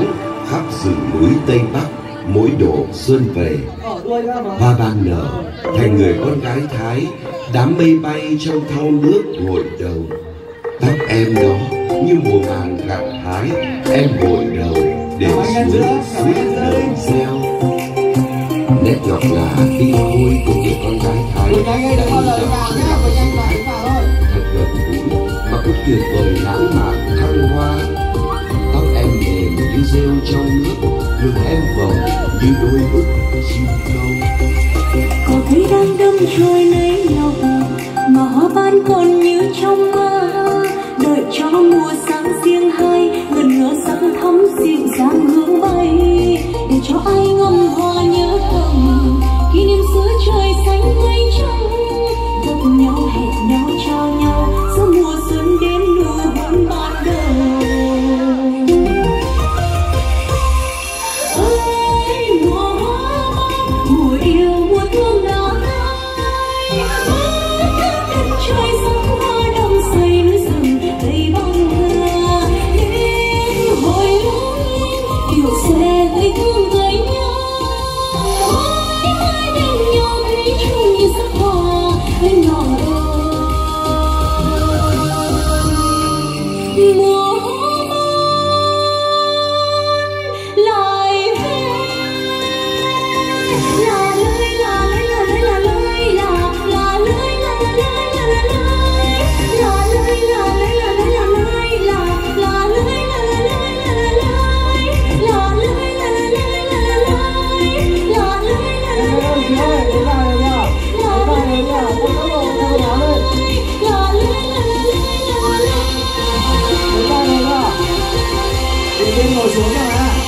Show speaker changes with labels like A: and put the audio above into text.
A: sáng khắp rừng núi Tây Bắc mỗi độ xuân về. Hoa ban nở thành người con gái Thái, đám mây bay trong thau nước gội đầu. Tóc em đó như mùa màng gặt hái, em gội đầu để xuống suốt đời gieo. Nét ngọc ngà tinh khôi của người con gái Thái đã in đậm trong lòng du khách. Thật gần gũi mà cũng tuyệt vời lãng mạn thăng hoa. Tóc em mềm như rêu trong nước, ngực em vòng như đôi ức chim câu.
B: Cỏ cây đang đâm trôi lấy lòng mà hoa ban còn như trong mơ, đợi cho mùa sáng riêng hai lần ngỡ sắc thắm dịu dàng hướng bay, để cho ai ngâm hoa nhớ thầm kỷ niệm xưa trời xanh mây trắng, gặp nhau hẹn nhau trao nhau giữa mùa xuân đến nụ hôn ban đầu. Ơi mùa hoa ban, mùa yêu mùa thương đã tới, đất trời sắc hoa đông xây núi rừng đầy băng hà, đêm hồi lúa kiều xe gây thương với nhau, mãi mãi bên nhau thủy chung như sắc hoa bên ngọn đồi. Mùa hoa ban lại về, là lơi là lơi là lơi là lơi là lơi là lơi là lơi là lơi là lơi là lơi là lơi là lơi là lơi là lơi là lơi
C: Ngồi xuống nha.